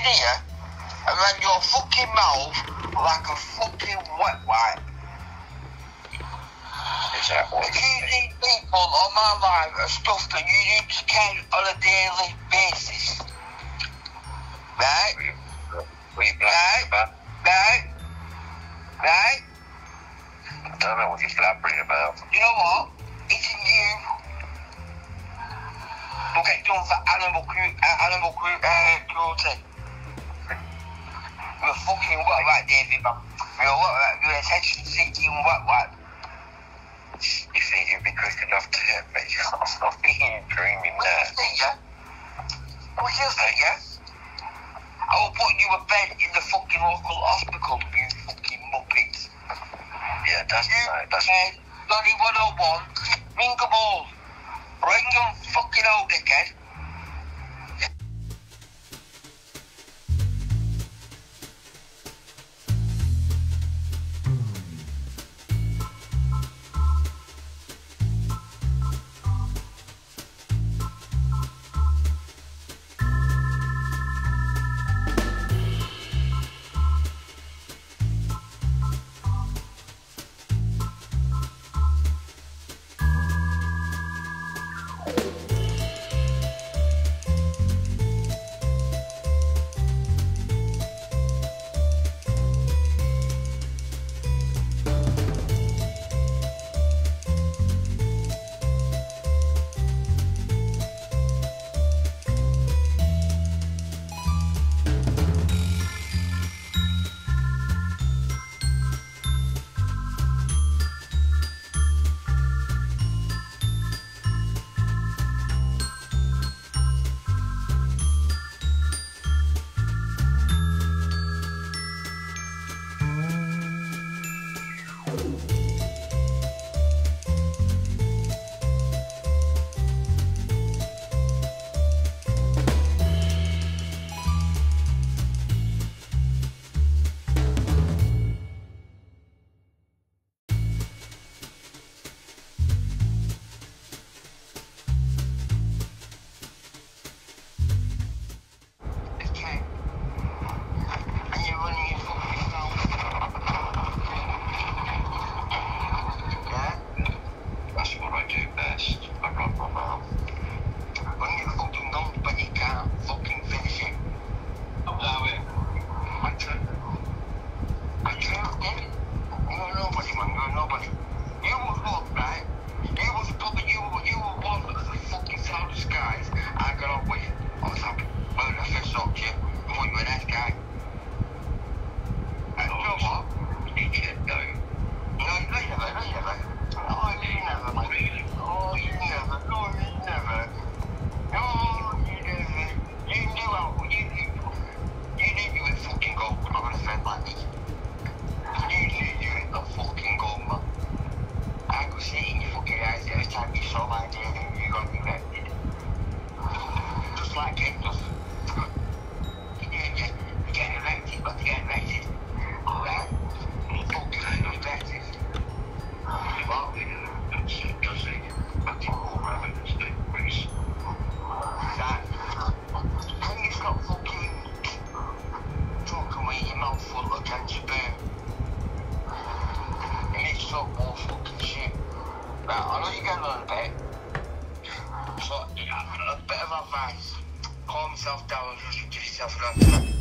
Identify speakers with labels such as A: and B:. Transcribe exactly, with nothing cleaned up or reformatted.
A: here and ran your fucking mouth like a fucking wet wipe.
B: Exactly.
A: Accusing people on my life of stuff that you need to care on a daily basis. Right?
B: What are you blabbering about?
A: Right? Right?
B: I don't know what you're blabbering about.
A: You know what? It's you. We'll get done for animal cru- uh, animal cru- uh, cruelty. You're fucking what right, David, man? You're what right? You're attention seeking what right?
B: You think you'd be quick enough to hit me? I'm being dreaming
A: What
B: now.
A: do you think, yeah? What do you think, yeah? I will put you a bed in the fucking local hospital, you fucking muppets.
B: Yeah, that's
A: You
B: right. That's
A: said bloody one oh one, ring them all. Ring them fucking old dickhead. Calm yourself down and just give yourself a